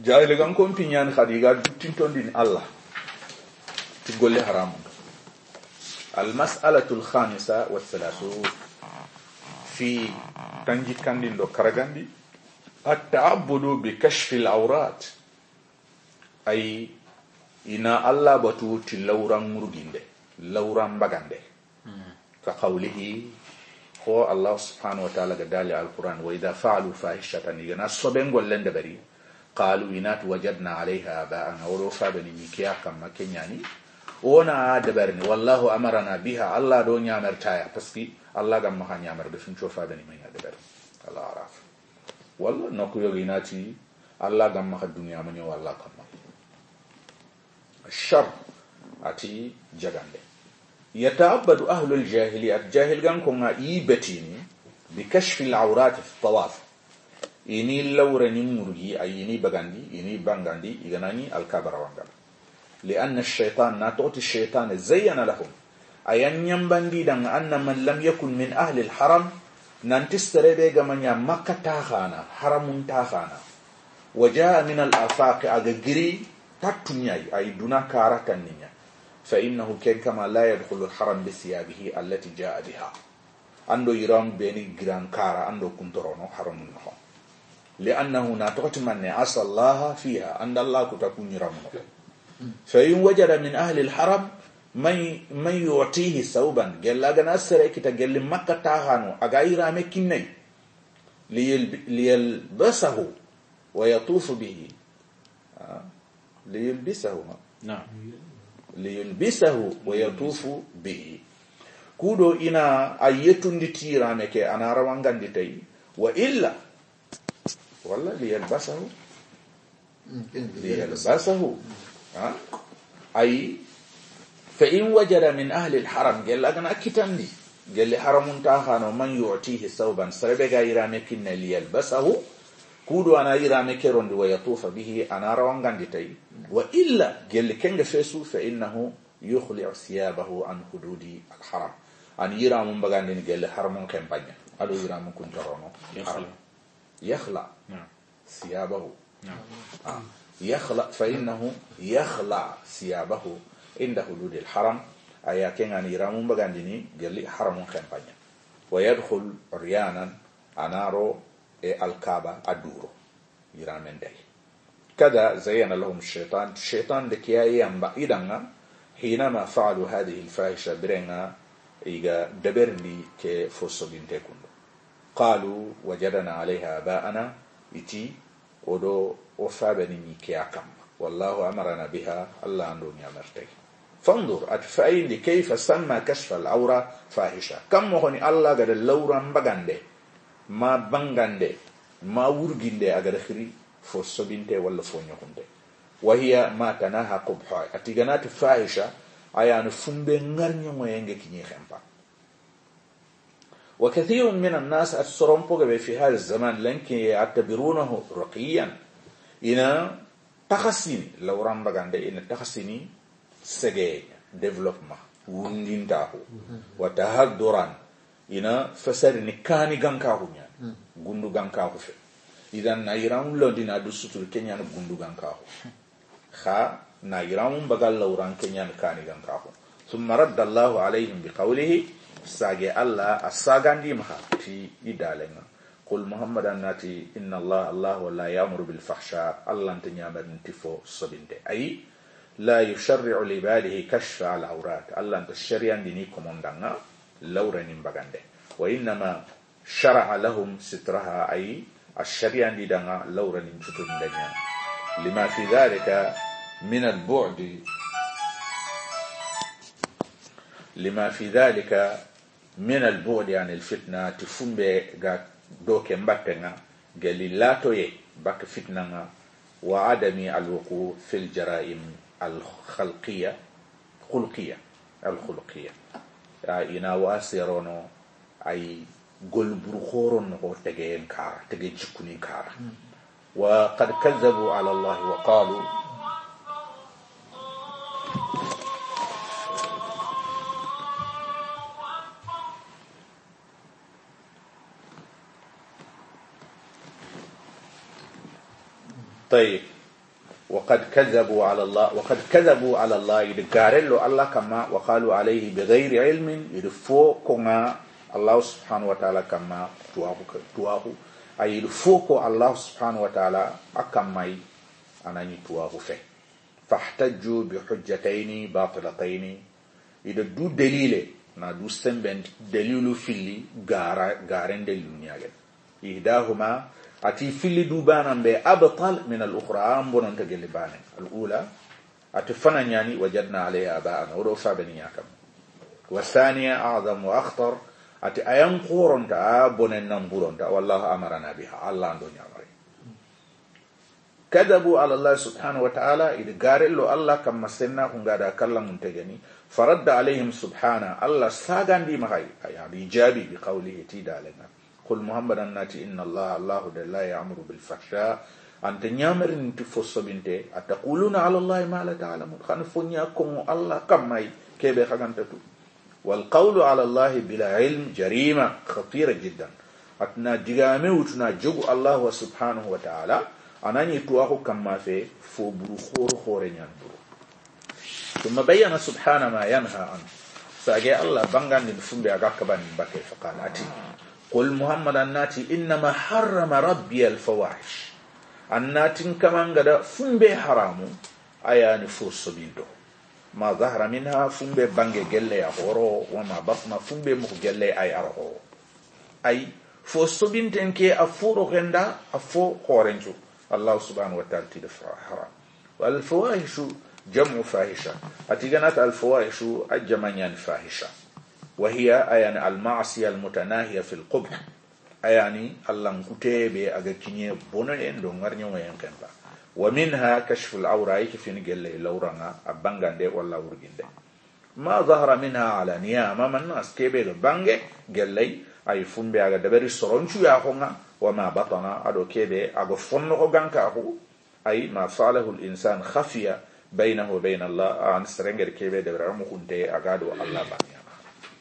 jahil gan ko pinyan khadiga tinton din Allah ti golle haram. Al mas'alatu al khamisa wa thalathun fi tanji kandin do karagandi at-ta'abbudu bi kashfi al-awrat ay ina Allah batu ti lawran murginde lawran bagande ka qawlihi ko Allah subhanahu wa ta'ala gadali al-Quran wa idha fa'alu fahishatan yana soben gollende bari qalu inat wajadna 'alayha aba'ana wa fa bani mikiya kama kenyani ona dabarni wallahu amarna biha Allah do nyamartaya paski Allah gam ma nyamar de fin chofa bani may dabar Allah araf walla nokku yogi nati Allah gam ma dunya ma nyo walla kama الشر أتي جغاندي يتعبد أهل الجاهلية الجاهل كان يبتيني بكشف العورات في الطواف إني لورني مرجي أيني بغاندي إني بانغاندي إغناني الكابر وانغال لأن الشيطان ناتوت الشيطان زين لهم أين ينبندي دان أن من لم يكن من أهل الحرم ننتستري بيغا من مكة تاخانا حرم تاخانا وجاء من الآفاق أغجري تاتنياي أي دونا كارتنيا فإنه كان كما لا يدخل الحرم بثيابه التي جاء بها عنده يرام بيني جران كارا عنده كنترونو حرم النحو لأنه ناتقت من عصى الله فيها عند الله كتكون يرامه فإن وجد من أهل الحرم من يعطيه ثوبا قال لا جناسر كتا قال مكة تاهانو أغايرا مكيني ليلبسه ويطوف به ليلبسه نعم ليلبسه ويطوف به كودو إنا أيتون دي تيرامك أنا روانغان دي تي وإلا والله ليلبسه أي فإن وجد من أهل الحرم قال لنا كتن دي قال لي حرم تاخانو من يعطيه ثوبا سربغا يرامك ليلبسه كودو أنا يرامك روند ويطوف به أنا روانغان دي تي وإلا قال كنغ فيسو فإنه يخلع ثيابه عن حدود الحرم أن يرام بغاندين قال حرم كمبانيا ألو يرام كنترونو يخلع ثيابه يخلع فإنه يخلع ثيابه عند حدود الحرم أيا كان أن يرام بغاندين قال حرم كمبانيا ويدخل ريانا أنارو الكعبة أدورو يرامن داي كذا زين لهم الشيطان لكياي ينبع إذن حينما فعلوا هذه الفاحشة برنا إيجا دبرني كفوسبين تكون قالوا وجدنا عليها آباءنا إتي ودو وفابني ميكياكم والله أمرنا بها الله عنده يمرتي فانظر أتفاين كيف سمى كشف العورة فاحشة كم هوني الله قد اللورا بغانده ما بغانده ما ورغنده أغد خري فوسبينته ولا فونيكونده وهي ما تناهى قبحها اتيغانات فاحشه ايان فمبه غارنيو موينغ كيني خمبا وكثير من الناس السرمبو في هذا الزمان لنكي يعتبرونه رقيا ان تخسين لو رامبغاندي ان تخسيني سغي ديفلوبمون وندينتاو وتهدران ان فسر نكاني غانكاو نيا غوندو غانكاو في idan na yiram lodina du sutur kenya no gundu gankaho kha na yiram bagal lawran kenya no kani gankaho thumma radda Allahu alayhim biqawlihi sage Allah asagandi maha fi idalena qul muhammadan nati inna Allah la ya'muru bil fahsha Allah tanyamar ntifo sobinte ay la yusharri'u li ibadihi kashfa al awrat Allah tashri'an dini komondanga lawranin bagande wa inma shar'a lahum sitraha ay الشريعة دينا لورا نمشتون دنيا لما في ذلك من البعد عن الفتنة تفهم بغا دوك مبتنا قال لا توي باك فتنة وعدم الوقوع في الجرائم الخلقية إنا واسيرونو أي قل برخورن هو تجين كار تجي جكوني كار وقد كذبوا على الله وقالوا طيب وقد كذبوا على الله يدغارلو الله كما وقالوا عليه بغير علم يدفو كما الله سبحانه وتعالى كما تواه أي يدفوكو الله سبحانه وتعالى أكماي أنني تواه فيه فاحتجوا بحجتين باطلتين إذا دو دليل na du semben dalilu fili garen dalilu nyagen ihdahuma ati fili du banan be abtal min al-ukhra ambonon to gele bane al-ula ati fananyani wajadna alayha ba'ana wado fabani yakam wa thaniya a'zam wa akhtar ati ayan quronta bonen namburonta wallahu amarna biha allah ndo nyamare kadabu ala allah subhanahu wa ta'ala id garello allah kam masenna ko ngada kallamun tegani فرد عليهم سبحانه الله ساغاندي مخاي يعني ايجابي بقوله تيدالنا قل محمد الناتي ان الله لا يأمر بالفحشاء انت نيامر انت فوسبنتي اتقولون على الله ما لا تعلمون خنفنياكم الله كماي كيبه خغانتتو والقول على الله بلا علم جريمه خطيره جدا اتنا ديغامي وتنا جوغ الله سبحانه وتعالى اناني توخو كما في فو برو خور نيان ثم بين سبحانه ما ينهى عنه فأجاء الله بانغان للفنبي أغاكبان بكي فقال أتي قل محمد الناتي إنما حرم ربي الفواحش الناتي كمان قد فنبي حرامو أياني فوس بيدو ما ظهر منها فنبي بانغي جلي أغورو وما بطن فنبي مخ جلي أي أغورو أي فوس بينتين كي أفورو غندا أفو قورنجو الله سبحانه وتعالى تدفع حرام والفواحش جمع فاحشة أتيجنات الفواحش الجمعيان فاحشة وهي أيان المعصية المتناهية في القبح أياني الله كتابة أجكني بونين دونغرني وينكمبا ومنها كشف العورة كيف نقول لورنا أبانغاندي ولا ورجندي ما ظهر منها على نيامة من الناس كيبه بانغ قال أي فن بيعا دبري سرونشو ياهونا وما بطنا أدو كيبه أغو فنو غانكاهو أي ما فعله الإنسان خفية بينه وبين الله عن سرنجر كيبه دبرامو كنتي أغادو الله بانيانا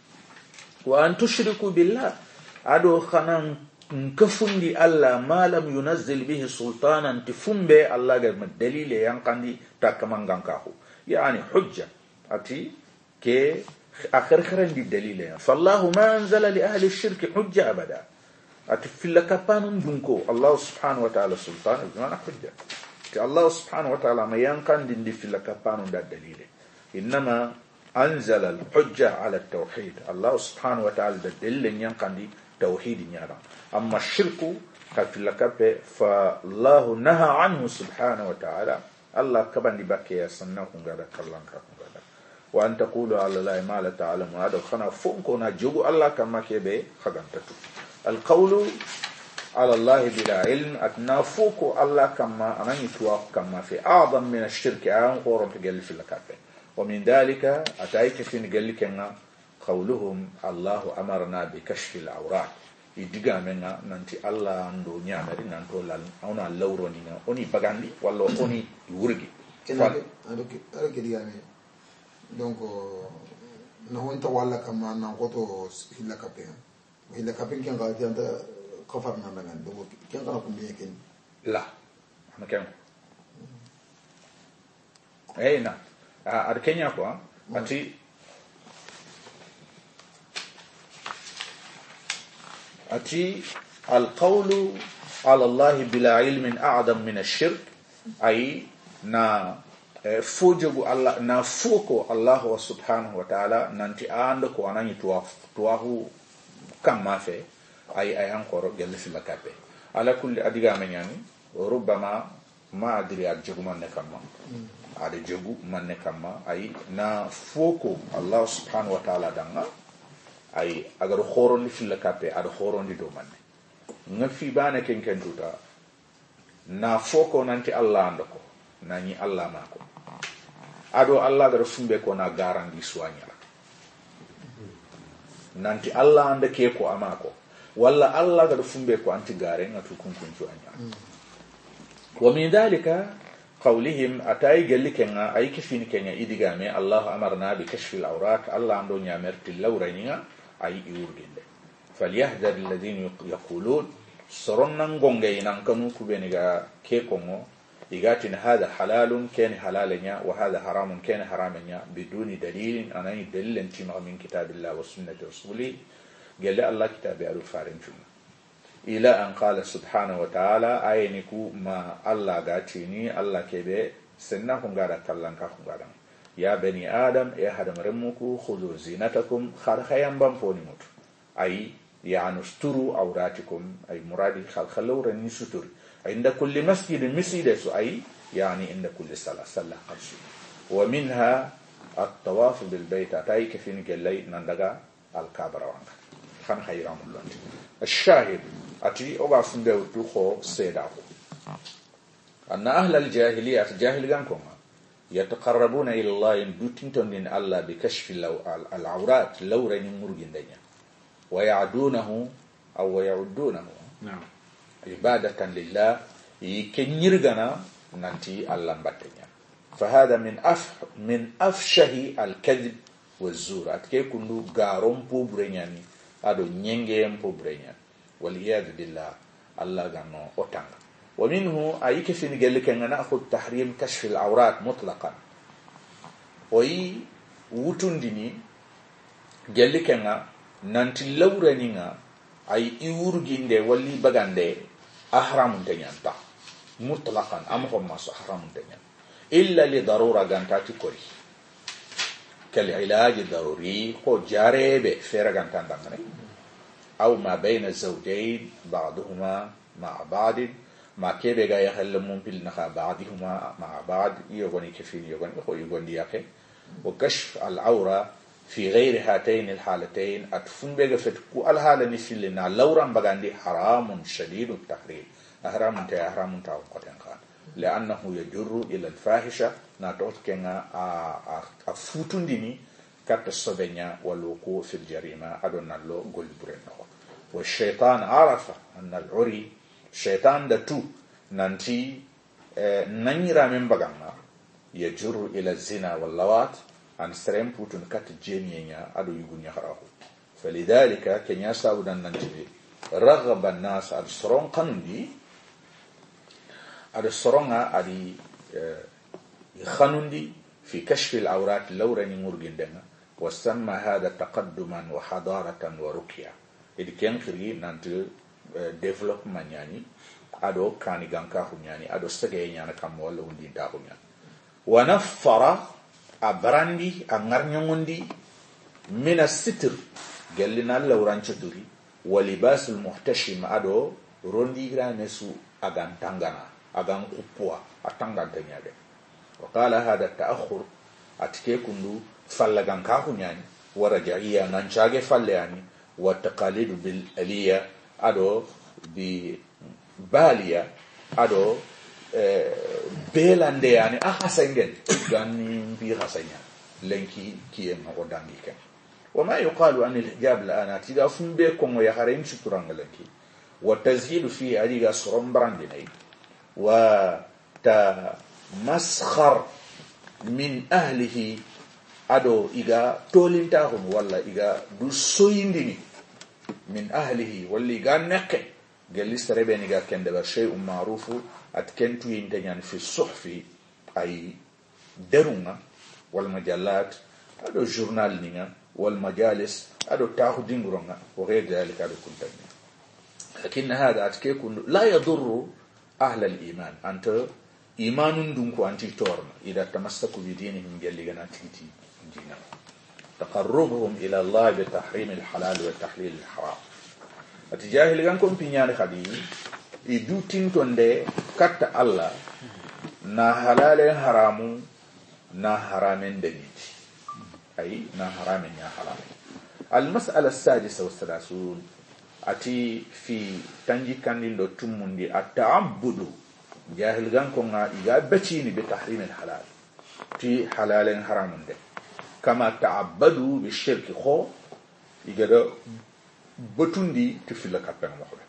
وأن تشركوا بالله أدو خنان كفندي الله ما لم ينزل به سلطانا تفن به الله غير الدليل ينقندي تاكمان غانكاهو يعني حجة أتي كي آخر خرن دي دليل فالله ما أنزل لأهل الشرك حجة أبدا أتي في لكبان دنكو الله سبحانه وتعالى سلطان بمعنى حجة الله سبحانه وتعالى ما ينقن دي في لكبان دا دليل إنما أنزل الحجة على التوحيد الله سبحانه وتعالى دا دليل ينقن دي توحيد نيارا أما الشرك في لكبه فالله نهى عنه سبحانه وتعالى الله كبان دي باكي يسنوكم غدا كالله غدا وأن تقولوا على الله ما لا تعلمون هذا خنا فوقنا جوجو الله كما كيبه خغانتتو القول على الله بلا علم أتنافوك الله كما أنا يتوق كما في أعظم من الشرك أن قرن تقل في الكافة ومن ذلك أتايك في نقل كنا قولهم الله أمرنا بكشف العورات يدقى منا ننتي الله عنده نعمري ننتو أنا اللورونينا أني بغاني والله أني يورجي أنا donc na wonta wala kama na goto hilla kapen kan ga tianta khafar na ngan donc kan kana kumbe ken la ma kan na ar kenya ko ati القول على الله بلا علم أعظم من الشرك أي na fujugu Allah na fuko Allah subhanahu wa ta'ala nanti ando ko anani tuwahu kam mafe ay ankoro gelle fi lakabe ala kulli adiga menyani rubbama ma adri ajjugu man kama ade jogu man kama ay na fuko Allah subhanahu wa ta'ala danga ay agar khoro ni fi lakabe ad khoro ndi do man ngafi bana ken tuta na fuko nanti Allah andako nani Allah mako ado Allah gara fumbe ko na garandi soanya nanti Allah ande ke ko amako walla Allah gara fumbe ko anti gare ngatu kunkun soanya wa min dalika qawlihim atay gallikenga ay kifini kenya idigame Allah amarna bi kashfi al-awrat Allah ando nyamerti lawraniga ay iurgende falyahdhar alladhina yaqulun soronna ngonge nan kanu kubeniga ke kongo إيجاتنا هذا حلال كان حلالنا وهذا حرام كان حرامنا بدون دليل أنا دليل انتما من كتاب الله وسنة رسوله قال الله كتاب ألو فارنجنا إلى أن قال سبحانه وتعالى أينكو ما الله قاتيني الله كبه سنهم قادا كلان كاهم قادا يا بني آدم يا هدم رمكو خذوا زينتكم خارخيان بامفوني أي يعني استروا عوراتكم أي مرادي خلوا رني ستر عند كل مسجد أي يعني عند كل صلاة قرشي ومنها الطواف بالبيت أتاي كفين قلي نندقى الكابر وانك خان خيرام الله الشاهد أتي أغا فنبه تخو سيداه أن أهل الجاهلية الجاهل كانكم يتقربون إلى الله يندوتين من الله بكشف العورات لو رني مرجين دنيا ويعدونه أو ويعدونه نعم عبادة لله يكنيرغنا ننتي الله باتنيا فهذا من أفشه الكذب والزور أتكي كنو غارون بوبرينياني أدو نينجيم بوبرينيان والعياذ بالله الله غنو أتنغ ومنه أيك في نقلك أن نأخذ تحريم كشف العورات مطلقا وي وتندني قلك أن nanti lawraninga ay iwurginde walli bagande ahramun tanyanta mutlaqan am homma so haramun tanyan illa li darura gantati kori kal ilaj daruri ko jarebe fera gantanda ngane aw ma bayna zawjayn ba'dhuma ma'a ba'd ma kebe ga yahalmun bil naha ba'dhuma ma'a ba'd yogoni kefin yogoni ko yogoni yake wa kashf al awra في غير هاتين الحالتين أتفن بيغا فتكو الحالة نفلنا لورا بغاندي حرام شديد التحريم أحرام تا قطن خان لأنه يجر إلى الفاحشة ناتوت كنا أفوتون ديني كالتصبنيا والوقوع في الجريمة أدونا اللو قول برنه والشيطان عرف أن العري شيطان دتو ننتي ننيرا من بغانا يجر إلى الزنا واللوات an serem putun kat jeniya adu yugun yakharahu falidhalika kenya saudan nantibi raghaba an-nas al-suron qanundi al-suronga adi khanundi fi kashf al-awrat lawrani murgindana wasamma hada taqadduman wa hadaratan wa rukya idi ken khiri nanti development yani ado kani ganka hunyani ado sege nyana kam wala undi ta hunya wa naffara abrandi angarnyondi mina sitr gallina lawranche duri walibas almuhtashim ado rondi granesu agan tangana agan kupwa atangantanya de waqala hada ta'akhur atike kundu fallagan ka hunyani warajaiya nanchage fallani wa taqalidu bil aliya ado bi baliya ado belande yani ahasengen ganni bi hasanya lenki kiyem ko dangike wama yuqalu an al-hijab la tiga fumbe ko mo ya harin suturanga lenki wa tazhidu fi adiga surombrande nay wa ta maskhar min ahlihi ado iga tolinta hon walla iga du soyindini min ahlihi walli ga nekke geliste rebe ni ga kende ba shay'un ma'rufu atkentu yindanyan fi suhfi ay derunga wal majallat ado journal ninga wal majalis ado tahu dinguronga wa ghayr dhalika ado kuntani lakin hada atkekun la yadurru ahla al iman anta imanun dun ko anti torna ida tamassaku bi dinihim galligana titi dina taqarrubuhum ila allah bi tahrim al halal wa tahlil al haram atijahil gankum pinyani khadi idu tintonde katta Allah na halalen haramu na haramen daniti ay na haramen ya haram المسألة السادسة والثلاثون أتي في تنجي كان لندو تموندي التعبد جاهل غانكونا إيغا بتيني بتحريم الحلال في حلال حرام ده كما تعبدوا بالشرك خو إيغا بتوندي تفلا كابن مخله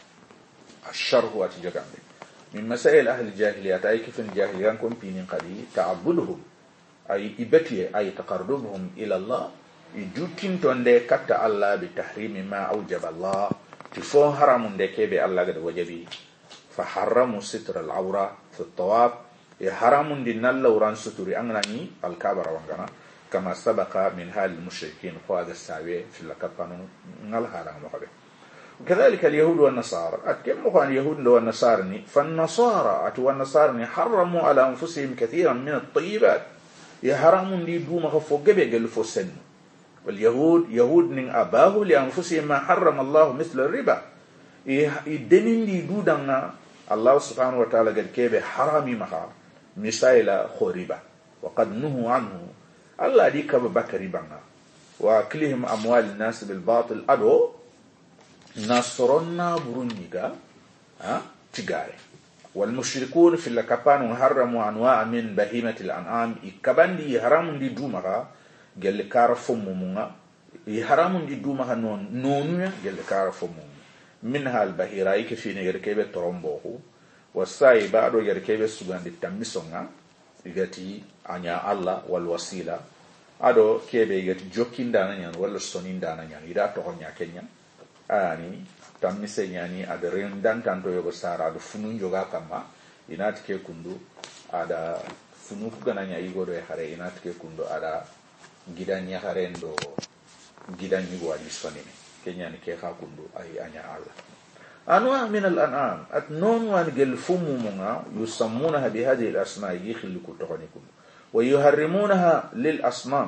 الشر هو أتجاكم من مسائل أهل الجاهلية أي كيف الجاهلية كون بينين قدي تعبدهم أي إبتي أي تقربهم إلى الله يجوتين تونده كتا الله بتحريم ما أوجب الله تفون حرام ده كيبه الله قد وجبي فحرموا ستر العورة في الطواف حرام دي نلا وران ستوري أنغني الكابر وانغنا كما سبق من حال المشركين خواذ الساوية في اللقبان نال حرام مخبه. وكذلك اليهود والنصارى أتكلم عن اليهود والنصارى فالنصارى والنصارى حرموا على أنفسهم كثيرا من الطيبات حرام دي دوما فوق بيقل فسن. واليهود يهود من أباه لأنفسهم ما حرم الله مثل الربا الدنين دي دودنا الله سبحانه وتعالى قال كيف حرامي مخا مثال خوربا وقد نهوا عنه الله دي كب بكربنا وأكلهم أموال الناس بالباطل أدو نصرنا برونيغا تجاري. والمشركون في اللكبان حرموا أنواع من بهيمة الأنعام إكبان دي حرام دي دومها قال كارف ممونا حرام دي دومها نونيا قال كارف ممونا منها البهيرة يكفيني يركب ترمبوه والساي بعده يركب سجان دي تمسونا يغتي أنيا الله والوسيلة أدو كيبه يغتي جوكين دانا ولا سونين دانا إذا تغنيا كنيا ani tamise nyani ada rendan tanto yogo sara ada funun joga kama inatike kundu ada funu kugananya igoro e hare inatike kundu ada gidanya harendo gidanyi wadi sonine kenyani ke ha kundu ay anya alla anwa min al an'am atnon wan gel fumu munga yusammunaha bi hadhihi al asma yikhliku taqanikum wa yuharrimunaha lil asnam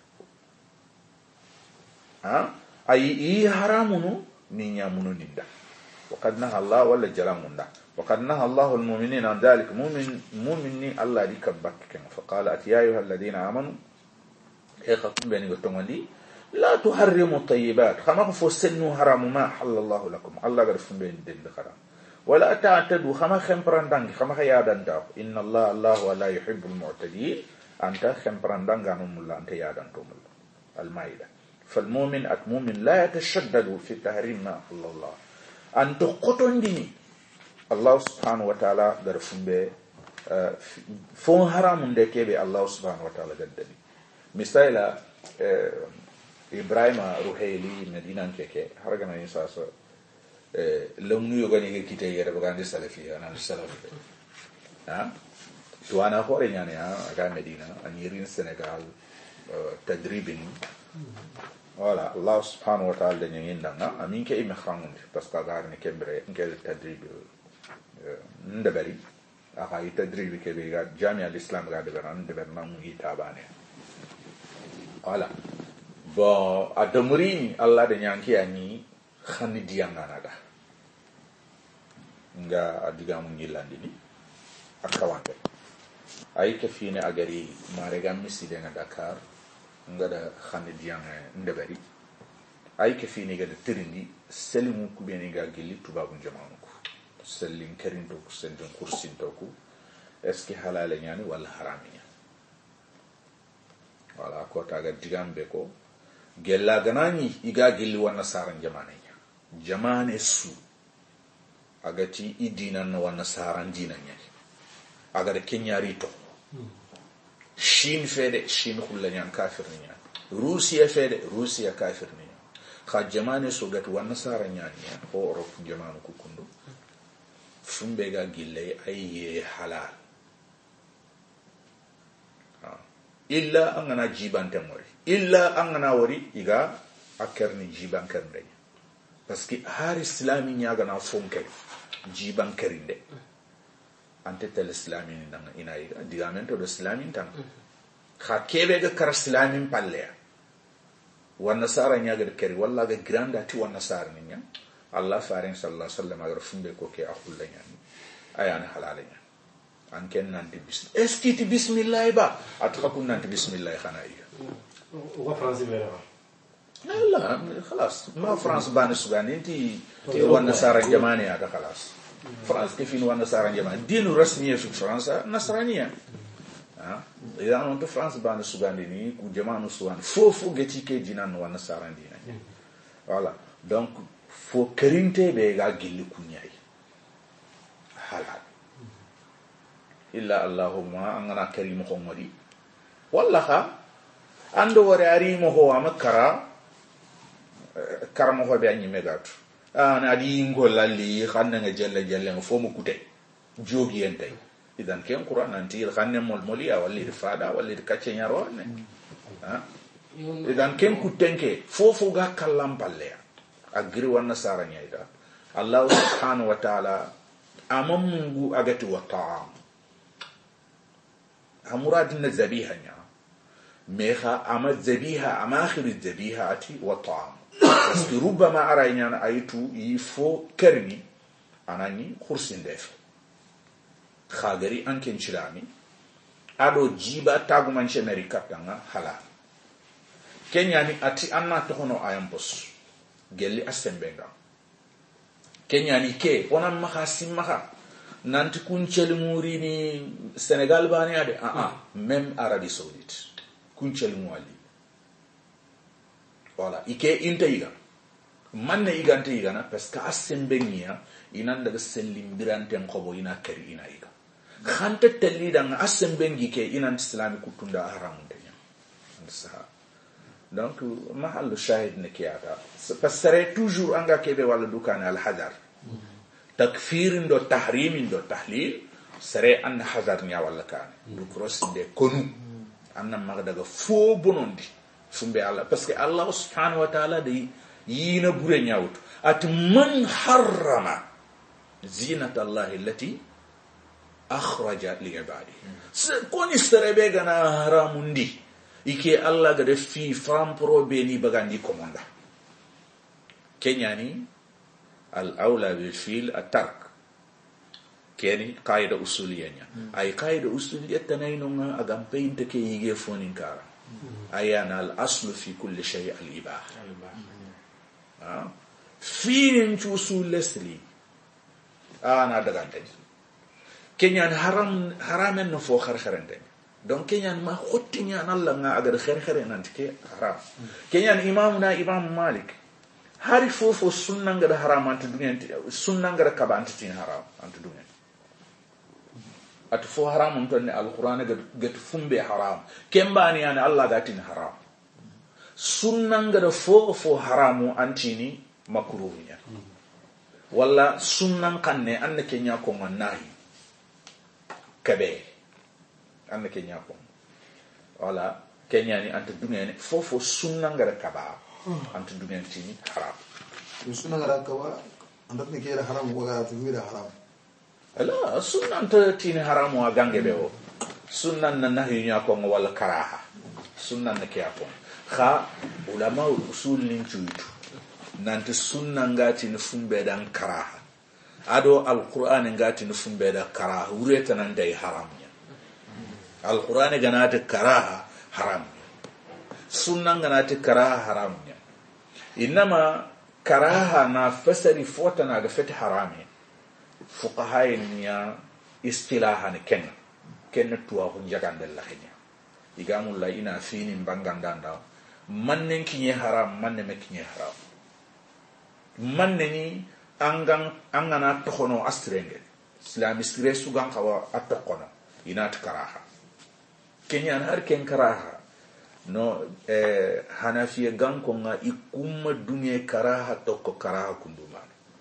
أي حرامونو نيامونو نيدا وقد نهى الله ولا جلاموندا وقد نهى الله المؤمنين عن ذلك مؤمنين الله دي كبك فقال يا أيها الذين آمنوا إخاكم بيني وتمالي لا تحرموا الطيبات خما فسنوا حرام ما حل الله لكم الله غرفن بين دين خرام ولا تعتدوا خما خمبراندان خما يادان داو إن الله ولا يحب المعتدين أنت خمبراندان غانم الله أنت يادان توم المائدة. فالمؤمن المؤمن لا يتشدد في تحريم ما الله أن تقطن ديني الله سبحانه وتعالى درفن به فون حرام دكي به الله سبحانه وتعالى قدني مثال إبراهيم روحيلي مدينة كيكي هرجنا ينساس لم يغني كتير يربغان السلفية أنا السلفي توانا خوري يعني أكا مدينة أنيرين السنغال تدريبين voilà Allah subhanahu wa ta'ala dañu yindanga amin ke imi xamundi parce que garni kembre ngel tadrib ndabari aka yi tadrib ke be ga jami al-islam ga de beran de berna mu hitabane voilà bon adamuri Allah dañu yanki ani xani dianga nada nga adiga mu ngilandi ni akawante ay ke fine agari mare gam miside nga Dakar ngada xane dianga ndebari ay ke fini gada terindi selimu ku beni ga gili tubabu jamanu ko selin kerindo ko sendon kursin to ko est ce halala nyani wala haramiya wala ko taga digambe ko gella ganani iga gili wana saran jamananya jamane su agati idina no wana saran dinanya aga de kenyari to Chine fede Chine khulanya kafir niya Russia fede Russia kafir niya kha jamane so gat wan nasara nyanya ho Europe jamanu ku kundu fumbe ga gille ay halal illa angana jibante mori illa angana wori iga akarni jiban karnde parce que har islami nyaga na fonke jiban karinde ante tel islamin nang inai digamento do islamin tan kha kebe ga kar islamin palle wa nasara nyaga de keri walla ga granda ti wa nasara ninya Allah farin sallallahu alaihi wasallam ga fumbe ko ke akhul lanya ayana halalanya an ken nanti bis eskiti bismillah ba atkakun nanti bismillah khana iya wa france bela لا خلاص ما فرنسا بان السودان انتي والنصارى الجمانية هذا خلاص فرنسا كيفين والنصارى الجمانية دين رسمية في فرنسا نصرانية إذا أنت فرنسا بان السودان ديني وجماعة السودان فو جتي كي جنان والنصارى ديني voilà donc فو كرينتي بيجا جيل كونياي حلال إلا اللهم أنا كريم خمري والله ando wore ari mo ho amakara karamo ho be anyi megatu ana di ngolla li xanna nga jelle nga fo mu kute jogi entay idan ken qur'an anti xanne mol moliya walli fada walli kacce nyaro ne idan ken kutenke fofo ga kallam balle agri wanna sara nyayda allah subhanahu wa ta'ala amammungu agati wa ta'am amuradin zabiha nya meha ama zabiha ama akhir zabiha ati wa ta'am parce que rubama arayna aytu ifo kerni anani khursin def khagari anken chirami ado jiba taguman chemeri katanga hala kenyani ati anna tokono ayambos gelli asembenga kenyani ke onan maka simaka nanti kunchel murini Senegal bani ade même Arabie Saoudite kunchel muali voilà ike intaiga manne igante igana parce que asembengia inan daga sellimbirante ngobo ina kari ina iga khante telida nga asembengi ke inan islami kutunda haramunde nya saha donc mahal shahid ne kiata parce que toujours anga kebe wala dukane al hadar takfir ndo tahrim ndo tahlil sere an hadar nya wala kan du cross de konu anna magdaga fo bonondi fumbe Allah parce que Allah subhanahu wa ta'ala de yina bure nyawtu at man harrama zinata Allah allati akhraja li ibadihi koni serebe gana haramundi ike Allah ga def fi fam pro be ni bagandi komonda kenyani al aula bil fil at-tark keni qaida usuliyanya ay qaida usuliyat tanayno agam peinte ke yige fonin kara ayana al aslu fi kulli shay al ibah fi usul lesli ana daga tay kenyan haramen no fo kharkharante donc kenyan ma khottinya Allah nga agar kharkhare nantike haram kenyan imamuna imam malik hari fofo sunna ngada haram antu dunya sunna ngada kabanti tin haram antu dunya at fo haram on tonne alquran get fumbe haram kembani yani Allah gatin haram sunna ngada fofo haramu antini makruhinya walla sunnan kanne anne kenya ko nahi kabe anne kenya ko wala kenya ni antu dunya ne fofo sunna ngada kaba antu dunya tini haram sunna ngada kaba andat ne kera haram ko ga tu wira haram ala sunna antu tini haram wa gange bewo sunna nahi nya ko wala karaha sunna ne kya ko kha ulama usul nin tuitu nanti sunna ngati ni fumbe dan karaha ado alquran ngati ni fumbe da karaha ureta nan dai haram nya alquran ganati karaha haram sunna ganati karaha haram nya inma karaha na fasari fota na ga fati harami fuqaha nya istilahan ken tuwa hun jagandal la khanya igamul la ina fini mbangandanda mannen kinye haram manne me kinye haram manne ni angana tokono astrenge islami sire sugan kawa atokono inat karaha kenya har ken karaha no hanafiya ganko nga ikumma dunya karaha tokko karaha kunduma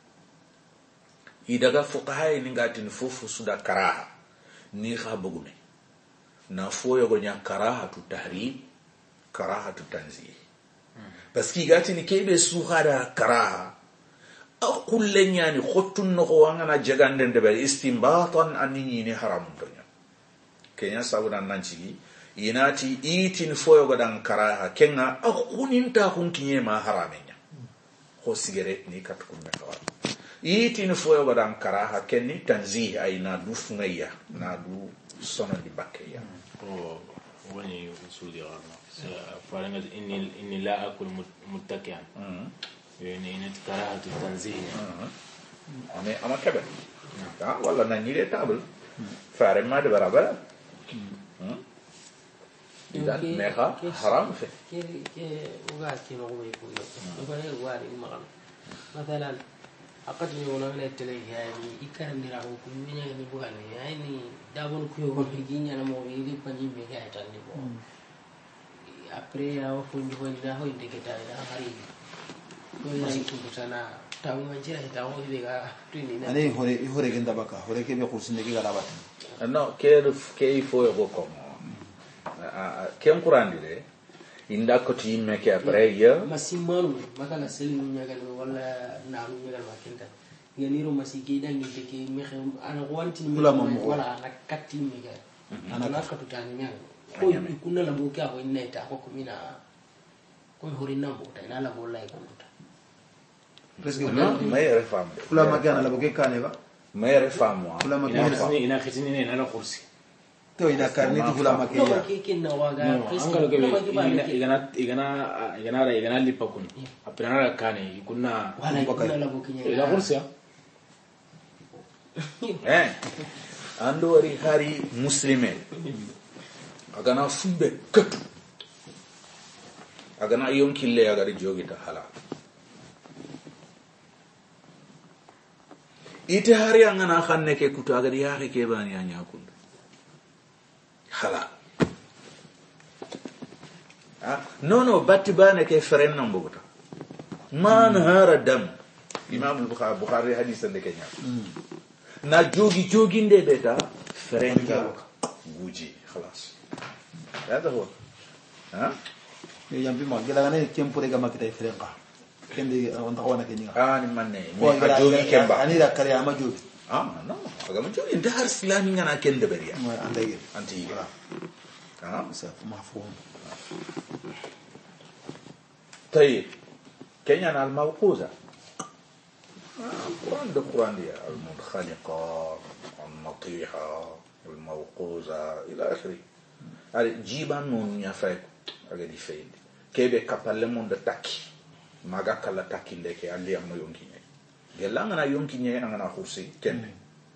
idaga fuqaha ni ngati fufu suda karaha ni khabugume na foyo gonya karaha tu tahrim karaha tu tanzih parce que gati ni kebe suhara karaha kullen yani khottun no wangana jagande de be istinbatan anni ni haram donya kenya sabuna nanci inati itin foyo godan karaha kenga akuninta kunkinye ma haramenya ko cigarette ni katukun mekawa itin foyo godan karaha kenni tanzih ay na du fungaya na du sono di bakkeya wani usuli gharna faranga inni la akul muttaki'an يعني نتكرهت التنزيه أما كبر والله نجيل تابل فارم ما دبر أبدا إذا ميخا حرام في كي وقعت كي نقوم يكون يقول واري مرام مثلا أقدم يوم من التليه يعني يكرم نراهم كل من يعني بوالي يعني دابون كيو كل أنا موري بنجيب ميجا تاني بو après ya wafu njuwa nda ho indiketa ina hari ko ya ikutana tamu manjira tamu diga tuni na ani hore genda baka hore ke be kursin de ga labat no ke fo e ko ken qur'an dire inda ko ti me ke après ya masimanu makala selimu nyagal wala naamu nyagal makinta yani ro masiki dangi te ke me xam ana wanti mi wala ana katti mi ga ana ka tutani nyagal ko kunna la boka ko ineta ko mina ko hori nambo ta na la bolla ko tuta presque meilleure femme kula magana la boke kane ba meilleure femme kula magana ina khitini ne na kursi to ina karni tu kula no makaya ke na waga angalo ke igana lipa kun apena la kane ikunna wala kunna la boka ila kursi ando wari hari muslime agana fumbe katu agana yonkille agari jogita hala ite hari angana khanne ke kutu agari yaake ke bani anya kun hala no batti bane ke feren nan bogota man hara dam imam al-bukhari hadith de kenya na jogi nde beta feren ka guji khalas هذا هو يجنب ما قال أنا كم فريق ما كتاي فريقة كم دي أنت قوانا كنيا مني أجوبي كم بقى أنا ذا كريا ما جوبي no أقام جوبي أنت هرس لاني أنا كنده بريا أنت يجي مفهوم طيب كنيا أنا الموقوزة القرآن دي المنخنقة النطيحة الموقوزة إلى آخره ari jiban non nya fay aga di fayde kebe kapalle mon de takki maga kala takki ndeke andi am yonki ne gelanga na yonki ne ngana khursi kende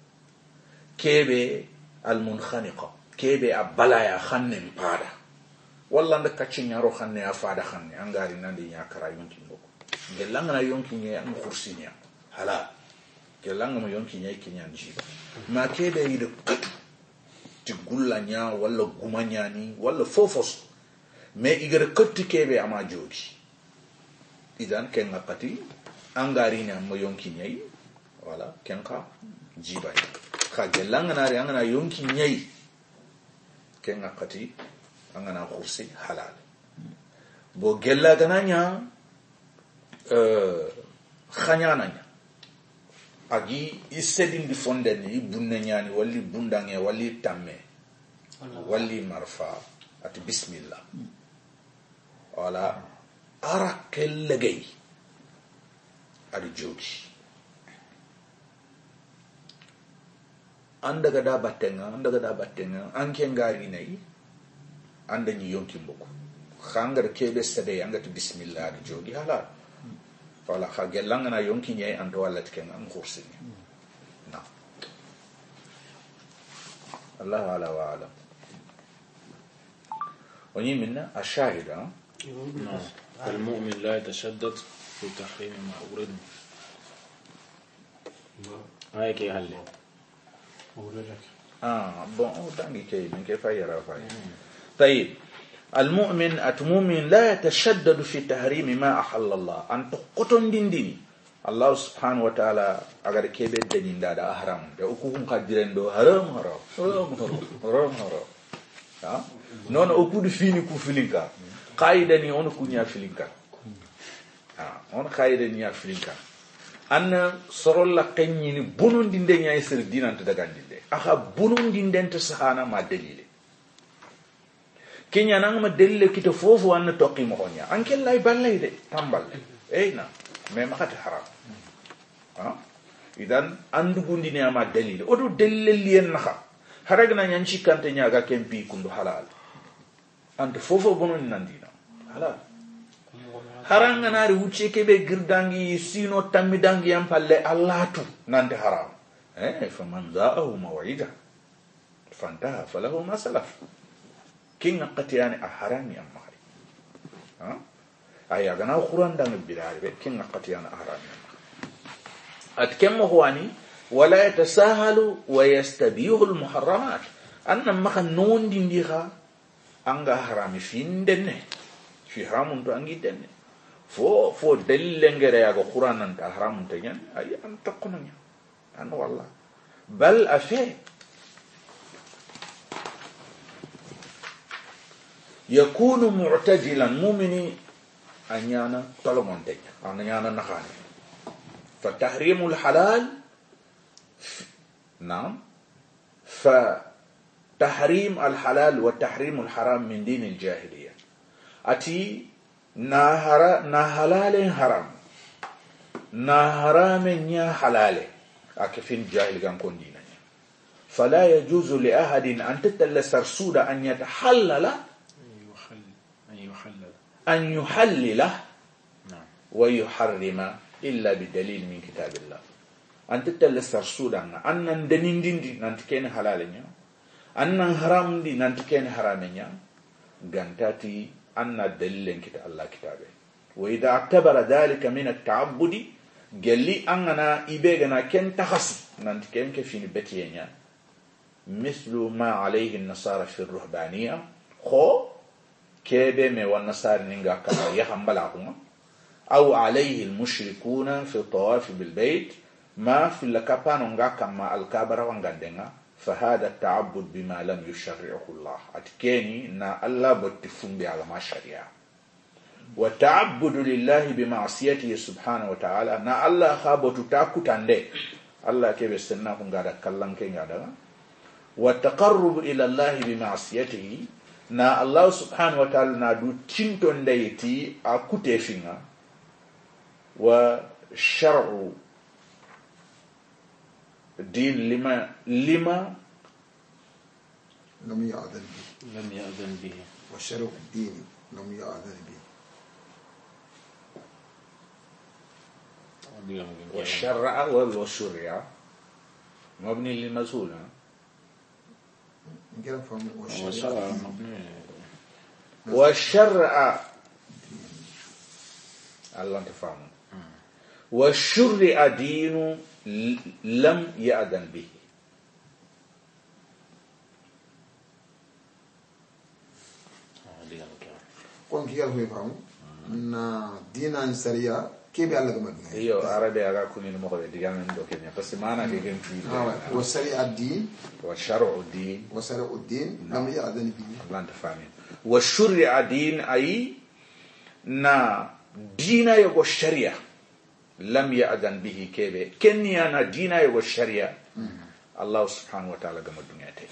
kebe al munkhaniqa kebe abalaya khanne pada walla nda kacci nyaro khanne afada khanne angari nandi nya kara yonki ngoko gelanga na yonki ne am khursi nya hala gelanga mo yonki ne kinyan jiba ma kebe yide ti gullanya wala gumanyani wala fofos me igere kotti kebe ama jogi idan ken ngakati angari ni am yonki nyai wala ken ka jiba ka gelanga na ri angana yonki nyai ken ngakati angana kursi halal bo gella gananya khanyana agi isedin di fondeni bunne nyani walli bundange walli tamme walli marfa ati bismillah wala arakel legay adi jogi andaga da battenga anke ngari nay anda ni yonki mboko khangar kebe sede angati bismillah adi jogi halal wala khagelanga na yonki nyai ando wala tiken am khursi na Allah ala wa alam وني منا الشاهد المؤمن لا يتشدد في تحريم ما أورد هاي كي هل bon dangi kay min kay fayra fay طيب المؤمن أتمؤمن لا يتشدد في تحريم ما أحل الله أن تقطن دين الله سبحانه وتعالى أجر كبد دين دا حرام دا أكوهم قدرن دو حرام non o kudu fini ku filinka qaida ni on ku nya filinka on qaida ni nya filinka anna sorolla qenni ni bunun dinde nya sir dinante daga dinde aha bunun dindente sahana ma dalile kenya nang ma dalile kito fofu anna toqi mo honya anke lay ballay de tambal eyna me ma khati haram idan andu gundini ama dalile odo dalile lien naha haragna nyanchi kante nyaga kempi kundu halal ante fofo bonon nandina halal haranga nari wuce kebe girdangi sino tamidangi yam palle allatu nande haram faman za'ahu maw'ida fantaha falahu ma salaf kinga qatiyani aharami amma aya gana quran dan bilal be kinga qatiyani aharami atkemmo huwani ولا يتساهل ويستبيح المحرمات أن ما خنون دينها أنغا حرام فين دنه في حرام تو أنغي دنه fo dalil ngere ya go qur'an nan ta haram ta nyen ay an takkono nya an walla bal afi yakunu mu'tajilan mu'mini anyana tolomonte anyana nakhani fa tahrimul halal نعم فتحريم الحلال وتحريم الحرام من دين الجاهلية أتي نهلال حرام نهرام يا حلال أكفين جاهل كان كون دينا فلا يجوز لأحد أن تتلسر سودا أن يتحلل أن يحلل ويحرم إلا بدليل من كتاب الله أنت تلسر سودا أن ندنين دي نانتكين حلالين أن حرام دي نانتكين حرامين غانتاتي أن دليل كتاب الله كتابه وإذا اعتبر ذلك من التعبد قال لي أننا إبيغنا كن تخص نانتكين كفين بتيين مثل ما عليه النصارى في الرهبانية خو كيبه مي والنصارى نينغا كما يحمبلاهم أو عليه المشركون في الطواف بالبيت ما في اللكابان كما الكابرة وانغاندنا فهذا التعبد بما لم يشرعه الله أتكيني نا الله بتفهم على ما شريعه والتعبد لله بمعصيته سبحانه وتعالى نا الله خابو تاكو تاندي الله كيف سناكم غادا كلام كين غادا والتقرب الى الله بمعصيته نا الله سبحانه وتعالى نا دو تينتون دايتي اكوتي فينا وشرع الدين لما لم يأذن به وشرع الدين لم يأذن به والشرع والشرع مبني للمسؤول والشرع الله تفهم والشرع دين لم يأذن به كون كي يالو يفهم نا دينا سريا كيف الله كمان ايوه عربي اغا كوني نمو ديغان ندو كينيا بس ما انا كيغن في وسريع الدين وشرع الدين لم يأذن به الله تفهمين والشرع دين اي نا دينا يغو الشريعه لم يأذن به كيبه كني أنا دينا يغو الشريعه الله سبحانه وتعالى كما الدنيا تي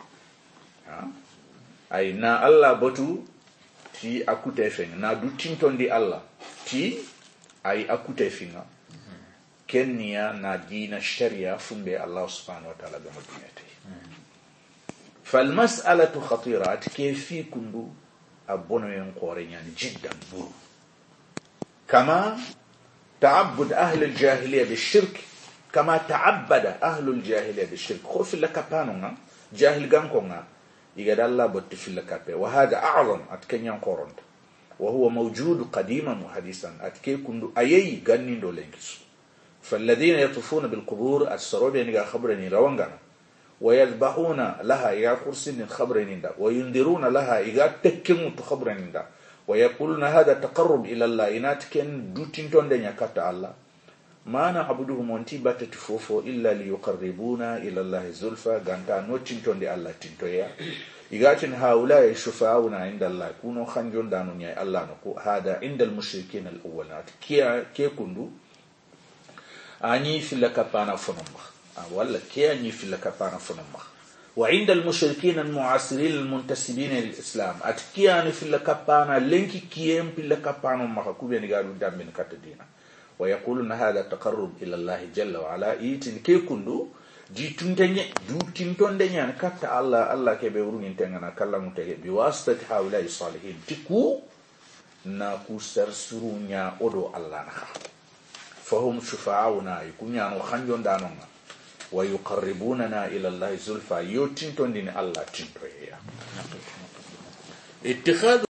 اي نا الله بتو ti akute fenga na du tintondi Allah ti ay akute finga kenya na dina sharia fumbe Allah subhanahu wa ta'ala ga madinati fal mas'alatu khatirat kayfi kundu abono yen qore nyani jiddan buru kama ta'abbud ahli al-jahiliyyah bishirk kama ta'abbada ahli al-jahiliyyah bishirk khof laka panonga jahil gankonga يقال الله بتفلكابه وهذا أعظم أتكنيان قرنت وهو موجود قديما وحديثا أتكي كندو أيي غنين دولينكس فالذين يطوفون بالقبور السروبين يقال خبرني روانغانا ويذبحون لها يقال قرسين خبرني دا وينذرون لها يقال تكمو تخبرني دا ويقولون هذا تقرب إلى الله إنات كن دوتين توندين يكاتا الله ما نعبدهم وانتي باتت فوفو إلا ليقربونا إلى الله زلفا غانتا نوتين توندي الله تنتويا يغاتن هؤلاء شفاعون عند الله كونوا خنجون دانو نياي الله نكو هذا عند المشركين الأولات كي كندو أني في لكبانا فنمخ ولا كي أني في لكبانا فنمخ وعند المشركين المعاصرين المنتسبين للإسلام أتكي أني في لكبانا لنكي كيام في لكبانا مخكو بيني قالوا دام من كتدينا ويقولون هذا تقرب إلى الله جل وعلا إيتن كي كندو جيتون دنيا كتا الله كي بيورون تنغنا كلام تغي بواسطة هؤلاء الصالحين تكو ناكو سرسرونيا أدو الله نخا فهم شفاعونا يكون يانو خنجون دانونا ويقربوننا إلى الله زلفا يو تنتون دين الله تنتويا اتخاذ